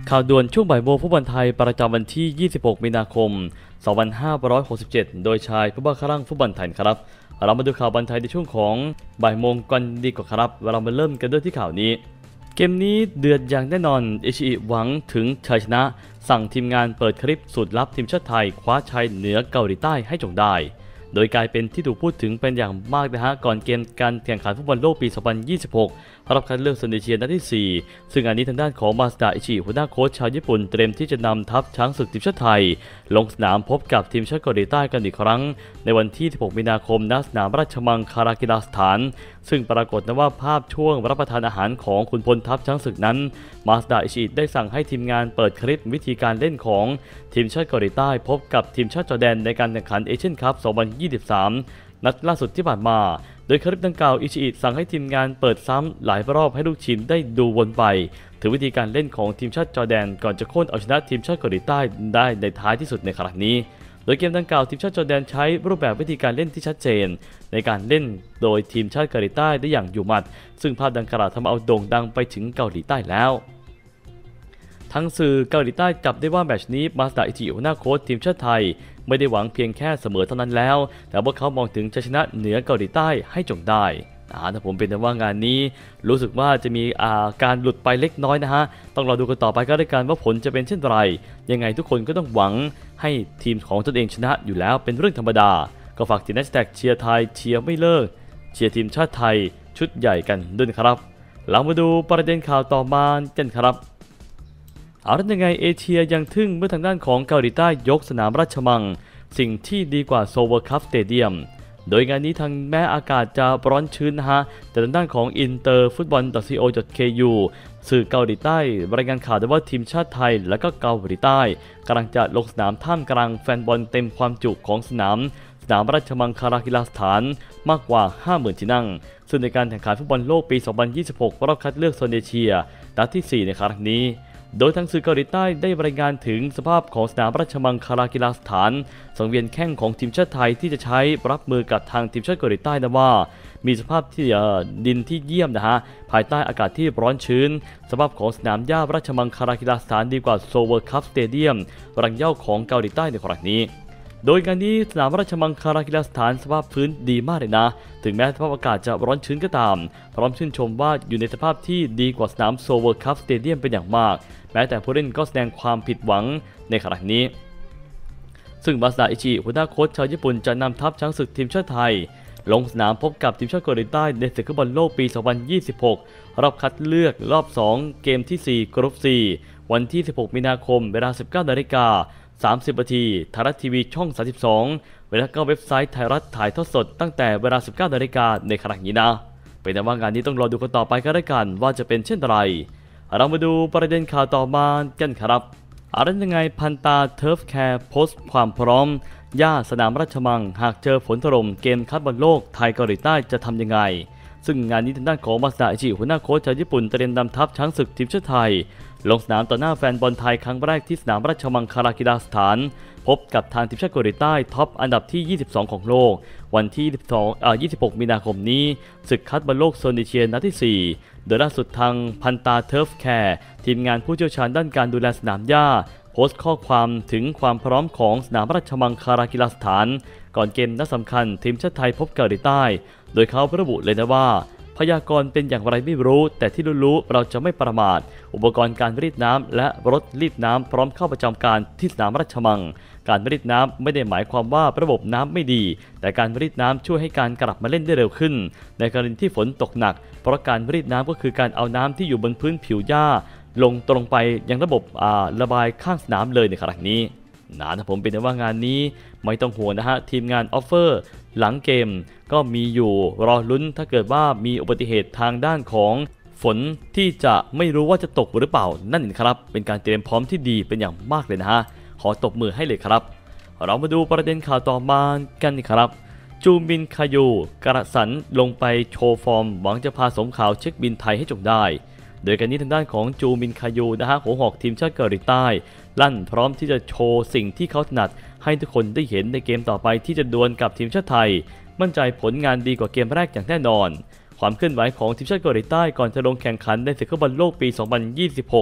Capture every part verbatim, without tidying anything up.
ข่าวด่วนช่วงบ่ายโมงฟุตบอลไทยประจำวันที่ยี่สิบหกมีนาคมสองพันห้าร้อยหกสิบเจ็ดโดยชายผู้บ้าคลั่งฟุตบอลไทยครับเรามาดูข่าวบอลไทยในช่วงของบ่ายโมงกันดีกว่าครับเรามาเริ่มกันด้วยที่ข่าวนี้เกมนี้เดือดอย่างแน่นอนอิชิอิหวังถึงชัยชนะสั่งทีมงานเปิดคลิปสูตรลับทีมชาติไทยคว้าชัยเหนือเกาหลีใต้ให้จงได้โดยกลายเป็นที่ถูกพูดถึงเป็นอย่างมากนะฮะก่อนเกมการแข่งขันฟุตบอลโลกปี สองพันยี่สิบหก รอบคัดเลือกโซนเอเชียนัดที่ สี่ ซึ่งอันนี้ทางด้านของมาสดาอิชิหัวหน้าโค้ชชาวญี่ปุ่นเตรียมที่จะนำทัพช้างศึกทีมชาติไทยลงสนามพบกับทีมชาติเกาหลีใต้กันอีกครั้งในวันที่ สิบหก มีนาคมณสนามราชมังคลากีฬาสถานซึ่งปรากฏนะว่าภาพช่วงรับประทานอาหารของขุนพลทัพช้างศึกนั้นมาสดาอิชิได้สั่งให้ทีมงานเปิดคลิปวิธีการเล่นของทีมชาติเกาหลีใต้พบกับทีมชาติจอร์แดนในการแข่งขันเอเชียนคัพ สองพันยี่สิบสามนัดล่าสุดที่ผ่านมาโดยคลิปดังกล่าวอิชิอิสั่งให้ทีมงานเปิดซ้ำหลายรอบให้ลูกทีมได้ดูวนไปถึงวิธีการเล่นของทีมชาติจอร์แดนก่อนจะโค่นเอาชนะทีมชาติเกาหลีใต้ได้ในท้ายที่สุดในครั้งนี้โดยเกมดังกล่าวทีมชาติจอร์แดนใช้รูปแบบวิธีการเล่นที่ชัดเจนในการเล่นโดยทีมชาติเกาหลีใต้ได้อย่างอยู่หมัดซึ่งภาพดังกล่าวทำเอาโด่งดังไปถึงเกาหลีใต้แล้วทั้งสื่อเกาหลีใต้จับได้ว่าแมตช์นี้มาสดาอิชิหัวหน้าโค้ชทีมชาติไทยไม่ได้หวังเพียงแค่เสมอเท่านั้นแล้วแต่ว่าเขามองถึงชัยชนะเหนือเกาหลีใต้ให้จงได้อ่าถ้าผมเป็นแต่ว่างานนี้รู้สึกว่าจะมีอาการหลุดไปเล็กน้อยนะฮะต้องรอดูกันต่อไปก็ได้กันว่าผลจะเป็นเช่นไรยังไงทุกคนก็ต้องหวังให้ทีมของตนเองชนะอยู่แล้วเป็นเรื่องธรรมดาก็ฝากทีมแฮชแท็กเชียร์ไทยเชียร์ไม่เลิกเชียร์ทีมชาติไทยชุดใหญ่กันด้วยครับหลังมาดูประเด็นข่าวต่อมากันครับเอาละยังไงเอเชียยังทึ่งเมื่อทางด้านของเกาหลีใต้ยกสนามราชมังสิ่งที่ดีกว่าโซเวอร์คัพสเตเดียมโดยงานนี้ทางแม้อากาศจะร้อนชื้นนะฮะแต่ทางด้านของอินเตอร์ฟุตบอล .co .ku สื่อเกาหลีใต้รายงานข่าวได้ว่าทีมชาติไทยและก็เกาหลีใต้กำลังจะลงสนามท่ามกลางแฟนบอลเต็มความจุของสนามสนามราชมังคลากีฬาสถานมากกว่า ห้าหมื่น ที่นั่งซึ่งในการแข่งขันฟุตบอลโลกปี สองพันยี่สิบหก รอบคัดเลือกโซนเอเชียนัดที่ สี่ ในครั้งนี้โดยทางสื่อเกาหลีใต้ได้รายงานถึงสภาพของสนามราชมังคลากีฬาสถานสังเวียนแข้งของทีมชาติไทยที่จะใช้รับมือกับทางทีมชาติเกาหลีใต้นะว่ามีสภาพที่ดินที่เยี่ยมนะฮะภายใต้อากาศที่ร้อนชื้นสภาพของสนามหญ้าราชมังคลากีฬาสถานดีกว่าโซเวอร์คัพสเตเดียมรังเหย้าของเกาหลีใต้ในครั้งนี้โดยการนี้สนามราชมังคลากีฬาสถานสภาพพื้นดีมากเลยนะถึงแม้สภาพอากาศจะร้อนชื้นก็ตามพร้อมชื่นชมว่าอยู่ในสภาพที่ดีกว่าสนามโซเวอร์คัพสเตเดียมเป็นอย่างมากแม้แต่ผู้เล่นก็แสดงความผิดหวังในครั้งนี้ซึ่งมาสดาอิชิหัวหน้าโค้ชชาวญี่ปุ่นจะนำทัพช้างศึกทีมชาติไทยลงสนามพบกับทีมชาติเกาหลีใต้ในศึกฟุตบอลโลกปี สองพันยี่สิบหก รอบคัดเลือกรอบ สอง เกมที่ สี่ กรุ๊ป สี่ วันที่ สิบหก มีนาคมเวลา สิบเก้านาฬิกาสามสิบ นาทีไทยรัฐทีวีช่อง สามสิบสอง เวลาก็เว็บไซต์ไทยรัฐถ่ายทอดสดตั้งแต่เวลา สิบเก้านาฬิกาในครั้งนี้นะเป็นแต่ว่างานนี้ต้องรอดูกันต่อไปก็ได้กันว่าจะเป็นเช่นไรเรามาดูประเด็นข่าวต่อมากันครับอะไรยังไงพันตาเทิร์ฟแคร์โพสต์ความพร้อมหญ้าสนามราชมังหากเจอฝนถล่มเกมคัดบอลโลกไทยเกาหลีใต้จะทำยังไงซึ่งงานนี้ทางด้านของมาสดาอิชิหัวหน้าโค้ชชาวญี่ปุ่นเตรียมนำทัพช้างศึกทีมชาติไทยลงสนามต่อหน้าแฟนบอลไทยครั้งแรกที่สนามราชมังคลากีฬาสถานพบกับทางทีมชาติเกาหลีใต้ท็อปอันดับที่ยี่สิบสองของโลกวันที่ยี่สิบหกมีนาคมนี้ศึกคัดบอลโลกโซนเอเชียนัดที่สี่โดยล่าสุดทางพันตาเทิร์ฟแคร์ทีมงานผู้เชี่ยวชาญด้านการดูแลสนามหญ้าโพสต์ข้อความถึงความพร้อมของสนามราชมังคลากีฬาสถานก่อนเกมนัดสำคัญทีมชาติไทยพบเกาหลีใต้โดยเขาระบุเลยนะว่าพยากรณ์เป็นอย่างไรไม่รู้แต่ที่รู้ๆเราจะไม่ประมาทอุปกรณ์การรีดน้ำและรถรีดน้ำพร้อมเข้าประจำการที่สนามราชมังการรีดน้ำไม่ได้หมายความว่าระบบน้ำไม่ดีแต่การรีดน้ำช่วยให้การกลับมาเล่นได้เร็วขึ้นในกรณีที่ฝนตกหนักเพราะการรีดน้ำก็คือการเอาน้ำที่อยู่บนพื้นผิวหญ้าลงตรงไปยังระบบระบายข้างสนามเลยในครั้งนี้นะถ้าผมเป็นว่างานนี้ไม่ต้องห่วงนะฮะทีมงานออฟเฟอร์หลังเกมก็มีอยู่รอลุ้นถ้าเกิดว่ามีอุบัติเหตุทางด้านของฝนที่จะไม่รู้ว่าจะตกหรือเปล่านั่นเองครับเป็นการเตรียมพร้อมที่ดีเป็นอย่างมากเลยนะฮะขอตบมือให้เลยครับเรามาดูประเด็นข่าวต่อมากันครับจูมินคายูกระสันลงไปโชว์ฟอร์มหวังจะพาสมข่าวเช็คบินไทยให้จงได้โดยการนี้ทางด้านของจูมินคายูนะฮะหัวหอกทีมชาติเกาหลีใต้ลั่นพร้อมที่จะโชว์สิ่งที่เขาถนัดให้ทุกคนได้เห็นในเกมต่อไปที่จะดวลกับทีมชาติไทยมั่นใจผลงานดีกว่าเกมแรกอย่างแน่นอนความเคลื่อนไหวของทีมชาติเกาหลีใต้ก่อนจะลงแข่งขันในศึกฟุตบอลโลกปี สองพันยี่สิบหก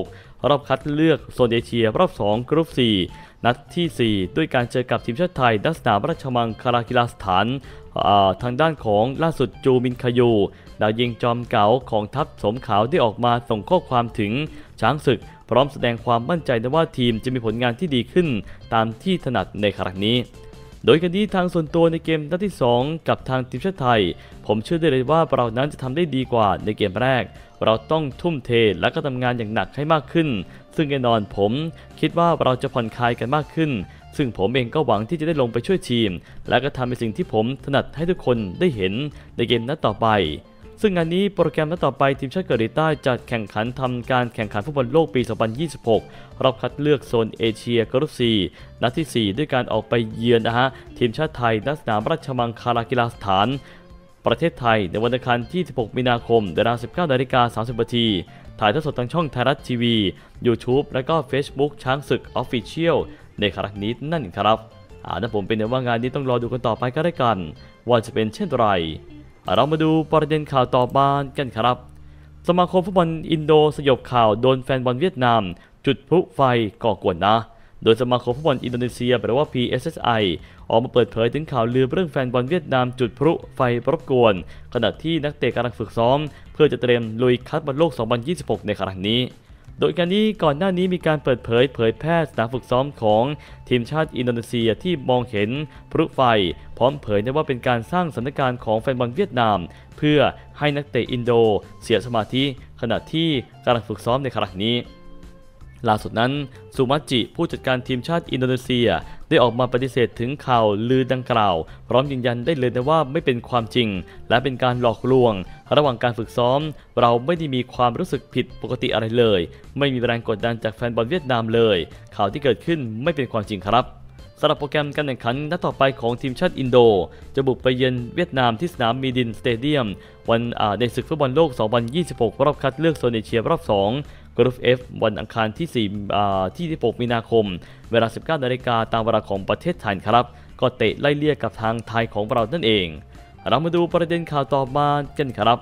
รอบคัดเลือกโซนเอเชียรอบสองกรุ๊ปสี่นัดที่สี่ด้วยการเจอกับทีมชาติไทยณสนามราชมังคลากีฬาสถานทางด้านของล่าสุดจูมินคายูดาวยิงจอมเก๋าของทัพสมขาวได้ออกมาส่งข้อความถึงช้างศึกพร้อมแสดงความมั่นใจนะว่าทีมจะมีผลงานที่ดีขึ้นตามที่ถนัดในครั้งนี้โดยกันที่ทางส่วนตัวในเกมนัดที่สองกับทางทีมชาติไทยผมเชื่อได้เลยว่าเรานั้นจะทำได้ดีกว่าในเกมแรกเราต้องทุ่มเทและก็ทำงานอย่างหนักให้มากขึ้นซึ่งแน่นอนผมคิดว่าเราจะผ่อนคลายกันมากขึ้นซึ่งผมเองก็หวังที่จะได้ลงไปช่วยทีมและก็ทำในสิ่งที่ผมถนัดให้ทุกคนได้เห็นในเกมนัดต่อไปซึ่งงานนี้โปรแกรมนัดต่อไปทีมชาติเกาหลีใต้จะแข่งขันทำการแข่งขันฟุตบอลโลกปี สองพันยี่สิบหก รอบคัดเลือกโซนเอเชียกรุ๊ปสี่นัดที่สี่ด้วยการออกไปเยือนนะฮะทีมชาติไทยณสนามราชมังคลากีฬาสถานประเทศไทยในวันอังคารที่สิบหกมีนาคมเวลา สิบเก้านาฬิกาสามสิบนาทีถ่ายทอดสดทางช่องไทยรัฐทีวี YouTube และก็ Facebook ช้างศึก Official ในครั้งนี้นั่นครับอ่าถ้าผมเป็นว่างานนี้ต้องรอดูกันต่อไปก็ได้กันว่าจะเป็นเช่นไรเรามาดูประเด็นข่าวต่อมากันครับสมาคมฟุตบอลอินโดสยบข่าวโดนแฟนบอลเวียดนามจุดพลุไฟก่อกวนนะโดยสมาคมฟุตบอลอินโดนีเซียหรือว่า พี เอส เอส ไอ ออกมาเปิดเผยถึงข่าวลือเรื่องแฟนบอลเวียดนามจุดพลุไฟรบกวนขณะที่นักเตะกำลังฝึกซ้อมเพื่อจะเตรียมลุยคัดบอลโลก สองพันยี่สิบหก ในครั้งนี้โดยการนี้ก่อนหน้านี้มีการเปิดเผยเผยแพร่สนามฝึกซ้อมของทีมชาติอินโดนีเซียที่มองเห็นพลุไฟพร้อมเผยได้ว่าเป็นการสร้างสถานการณ์ของแฟนบอลเวียดนามเพื่อให้นักเตะอินโดเสียสมาธิขณะที่กำลังฝึกซ้อมในครั้งนี้ล่าสุดนั้นซูมัจิผู้จัดการทีมชาติอินโดนีเซียได้ออกมาปฏิเสธถึงข่าวลือดังกล่าวพร้อมยืนยันได้เลยนะว่าไม่เป็นความจริงและเป็นการหลอกลวงระหว่างการฝึกซ้อมเราไม่ได้มีความรู้สึกผิดปกติอะไรเลยไม่มีแรงกดดันจากแฟนบอลเวียดนามเลยข่าวที่เกิดขึ้นไม่เป็นความจริงครับสำหรับโปรแกรมการแข่งขันนัดต่อไปของทีมชาติอินโดจะบุกไปเยือนเวียดนามที่สนามมีดินสเตเดียมวันในศึกฟุตบอลโลก สองพันยี่สิบหก รอบคัดเลือกโซนเอเชียรอบสองกรุ๊ป F วันอังคารที่สี่ที่สิบหกมีนาคมเวลา สิบเก้านาฬิกาตามเวลาของประเทศไทยครับก็เตะไล่เลี่ยกับทางไทยของเรานั่นเองเรามาดูประเด็นข่าวต่อมากันครับ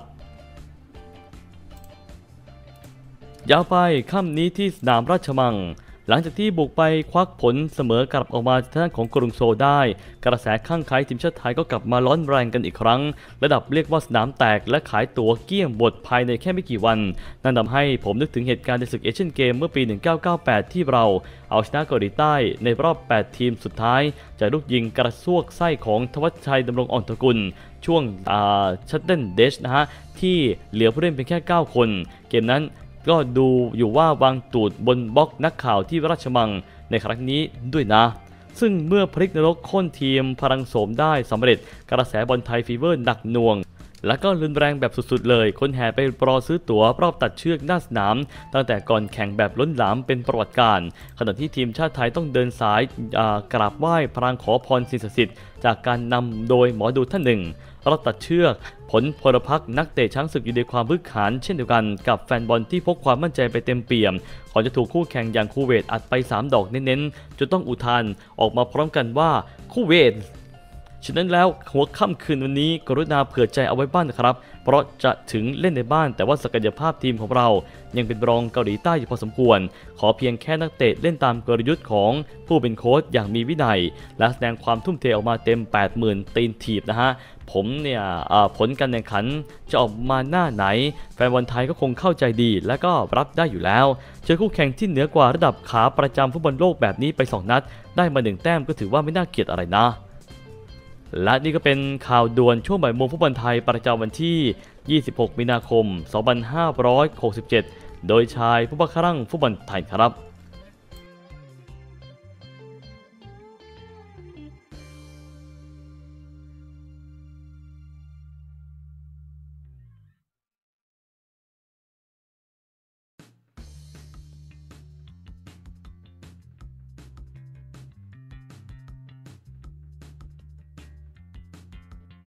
ยาวไปค่ำนี้ที่สนามราชมังหลังจากที่บุกไปควักผลเสมอกลับออกมาทางด้านของกรุงโซลได้กระแสข้างใครทีมชาติไทยก็กลับมาร้อนแรงกันอีกครั้งระดับเรียกว่าสนามแตกและขายตั๋วเกลี้ยงหมดภายในแค่ไม่กี่วันนั่นทำให้ผมนึกถึงเหตุการณ์ในศึกเอเชียนเกมเมื่อปีหนึ่งพันเก้าร้อยเก้าสิบแปดที่เราเอาชนะเกาหลีใต้ในรอบแปดทีมสุดท้ายจากลูกยิงกระซวกไส้ของธวัชชัยดำรงอ่อนตระกูลช่วงชัตเติลเดชนะฮะที่เหลือผู้เล่นเพียงแค่เก้าคนเกมนั้นก็ดูอยู่ว่าวางตูดบนบล็อกนักข่าวที่ราชมังในครั้งนี้ด้วยนะซึ่งเมื่อพลิกนรกโค่นทีมพลังโสมได้สำเร็จกระแสบอลไทยฟีเวอร์หนักหน่วงและก็รุนแรงแบบสุดๆเลยคนแห่ไปรอซื้อตั๋วรอบตัดเชือกหน้าสนามตั้งแต่ก่อนแข่งแบบล้นหลามเป็นประวัติการขณะที่ทีมชาติไทยต้องเดินสายกราบไหว้พรางขอพรสิ่งศักดิ์สิทธิ์จากการนำโดยหมอดูท่านหนึ่งรอบตัดเชือกผลพลพรรคนักเตะช้างศึกอยู่ในความบึกหาญเช่นเดียวกันกับแฟนบอลที่พกความมั่นใจไปเต็มเปี่ยมก่อนจะถูกคู่แข่งอย่างคูเวตอัดไปสามดอกเน้นๆจนต้องอุทานออกมาพร้อมกันว่าคูเวตฉะนั้นแล้วหัวค่ำคืนวันนี้กรุณาเผื่อใจเอาไว้บ้างนะครับเพราะจะถึงเล่นในบ้านแต่ว่าศักยภาพทีมของเรายังเป็นรองเกาหลีใต้อยู่พอสมควรขอเพียงแค่นักเตะเล่นตามกลยุทธ์ของผู้เป็นโค้ชอย่างมีวินัยและแสดงความทุ่มเทออกมาเต็ม แปดหมื่น ตีนถีบนะฮะผมเนี่ยผลการแข่งขันจะออกมาหน้าไหนแฟนบอลไทยก็คงเข้าใจดีและก็รับได้อยู่แล้วเจอคู่แข่งที่เหนือกว่าระดับขาประจำฟุตบอลโลกแบบนี้ไปสองนัดได้มาหนึ่งแต้มก็ถือว่าไม่น่าเกลียดอะไรนะและนี่ก็เป็นข่าวด่วนช่วงบ่ายโมงฟุตบอลไทยประจำวันที่ยี่สิบหกมีนาคมสองพันห้าร้อยหกสิบเจ็ดโดยชายผู้บังคับฟุตบอลไทยครับ